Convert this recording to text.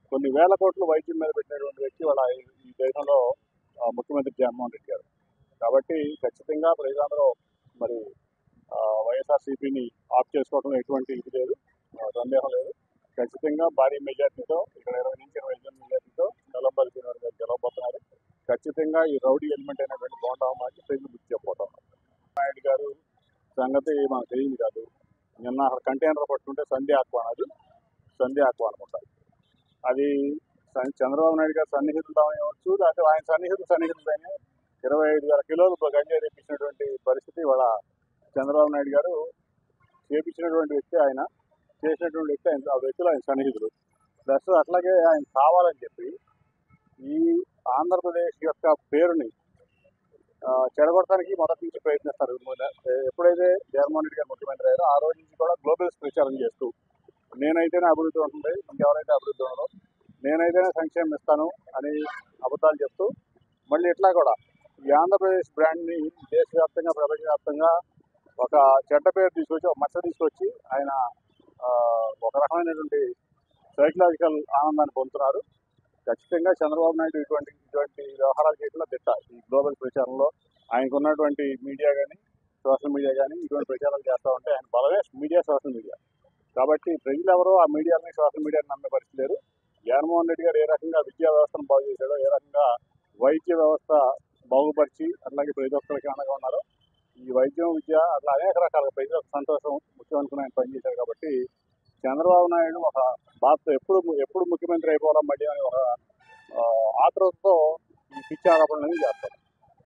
కొన్ని వేల కోట్లు వైద్యం మీద పెట్టినటువంటి వ్యక్తి వాళ్ళ ఈ దేశంలో ముఖ్యమంత్రి జగన్మోహన్ రెడ్డి గారు. కాబట్టి ఖచ్చితంగా ప్రజలందరూ మరి వైఎస్ఆర్సీపీని ఆఫ్ చేసుకోవడంలో ఎటువంటి ఇది లేదు, సందేహం లేదు. ఖచ్చితంగా భారీ మెజార్టీతో ఇక్కడ 20 నుంచి 25 మెజార్టీతో నిలంబరి శ్రీనివాస్ గారు గెలవబోతున్నారు. ఖచ్చితంగా ఈ రౌడీ ఎలిమెంట్ అయినటువంటి బోండామాకి ప్రజలు గుర్తు చెప్పబోతాం. నాయుడు గారు సంగతి మనకు తెలియదు కాదు. నిన్న అక్కడ కంటైనర్ పట్టుకుంటే సంధ్య ఆహ్వానం, అది సంధ్య ఆహ్వానం ఉంటారు. అది చంద్రబాబు నాయుడు గారు సన్నిహితులు అవ్వచ్చు, లేకపోతే ఆయన సన్నిహితులైన 25,000 కిలోలు గంజాయి తెప్పించినటువంటి పరిస్థితి వాళ్ళ చంద్రబాబు నాయుడు గారు చేపించినటువంటి వ్యక్తి, ఆయన చేసినటువంటి వ్యక్తి, ఆయన ఆ వ్యక్తులు ఆయన సన్నిహితులు. ప్లస్ అట్లాగే ఆయన కావాలని చెప్పి ఈ ఆంధ్రప్రదేశ్ యొక్క పేరుని చెడగొట్టడానికి మొదటి నుంచి ప్రయత్నిస్తారు. ఎప్పుడైతే జగన్మోహన్ రెడ్డి గారు ముఖ్యమంత్రి అయ్యారో ఆ రోజు నుంచి కూడా గ్లోబల్స్ ప్రచారం చేస్తూ నేనైతేనే అభివృద్ధి ఉంటుంది, ఇంకెవరైతే అభివృద్ధి ఉండదు, నేనైతేనే సంక్షేమం ఇస్తాను అని అబద్ధాలు చెప్తూ మళ్ళీ ఇట్లా కూడా ఈ ఆంధ్రప్రదేశ్ బ్రాండ్ని దేశవ్యాప్తంగా ప్రపంచవ్యాప్తంగా ఒక చెడ్డ పేరు తీసుకొచ్చి, ఒక మచ్చ తీసుకొచ్చి ఆయన ఒక రకమైనటువంటి సైకలాజికల్ ఆనందాన్ని పొందుతున్నారు. ఖచ్చితంగా చంద్రబాబు నాయుడు ఇటువంటి వ్యవహారాలు చేయకుండా దిట్ట. ఈ గ్లోబల్ ప్రచారంలో ఆయనకు ఉన్నటువంటి మీడియా కానీ, సోషల్ మీడియా కానీ ఇటువంటి ప్రచారాలు చేస్తూ ఉంటే ఆయన బలమే మీడియా, సోషల్ మీడియా. కాబట్టి ప్రజలు ఎవరో ఆ మీడియాని, సోషల్ మీడియాని నమ్మే పరిస్థితి లేరు. జగన్మోహన్ రెడ్డి గారు ఏ రకంగా విద్యా వ్యవస్థను బాగు చేశాడో, ఏ రకంగా వైద్య వ్యవస్థ బాగుపరిచి అట్లాగే ప్రతి ఒక్కరికి అండగా ఉన్నారు. ఈ వైద్యం, విద్య అట్లా అనేక రకాలుగా ప్రజలకు సంతోషం ముఖ్యం అనుకుని ఆయన పనిచేశారు. కాబట్టి చంద్రబాబు నాయుడు ఒక బాధతో ఎప్పుడు ముఖ్యమంత్రి అయిపోవడం మళ్ళీ అని ఒక ఆతృతతో ఈ పిచ్చి ఆరోపణలు చేస్తారు.